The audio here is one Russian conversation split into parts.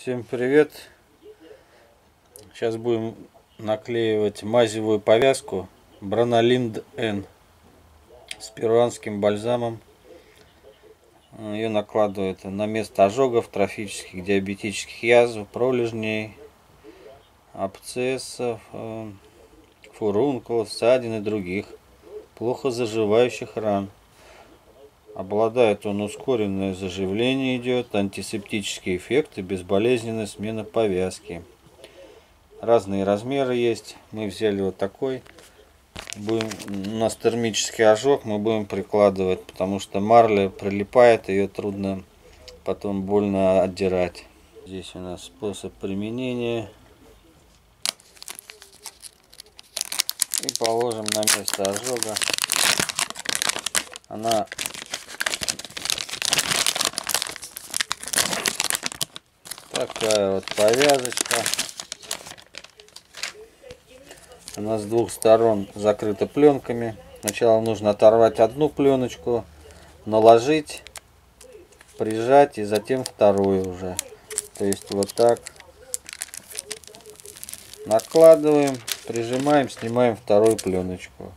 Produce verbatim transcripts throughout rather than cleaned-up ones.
Всем привет! Сейчас будем наклеивать мазевую повязку Бронолинд Н с перуанским бальзамом. Ее накладывают на место ожогов, трофических, диабетических язв, пролежней, абсцессов, фурункулов, ссадин и других плохо заживающих ран. Обладает он ускоренное заживление, идет антисептический эффект и безболезненная смена повязки. Разные размеры есть. Мы взяли вот такой. Будем, у нас термический ожог, мы будем прикладывать, потому что марля прилипает, ее трудно потом больно отдирать. Здесь у нас способ применения. И положим на место ожога. Она такая вот повязочка. Она с двух сторон закрыта пленками. Сначала нужно оторвать одну пленочку, наложить, прижать и затем вторую уже. То есть вот так накладываем, прижимаем, снимаем вторую пленочку.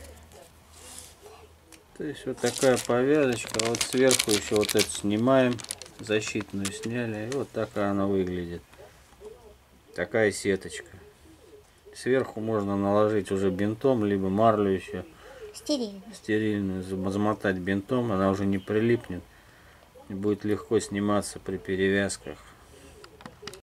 То есть вот такая повязочка. Вот сверху еще вот это снимаем. Защитную сняли. И вот так она выглядит. Такая сеточка. Сверху можно наложить уже бинтом, либо марлю еще. Стерильную. Стерильную. Замотать бинтом. Она уже не прилипнет. И будет легко сниматься при перевязках.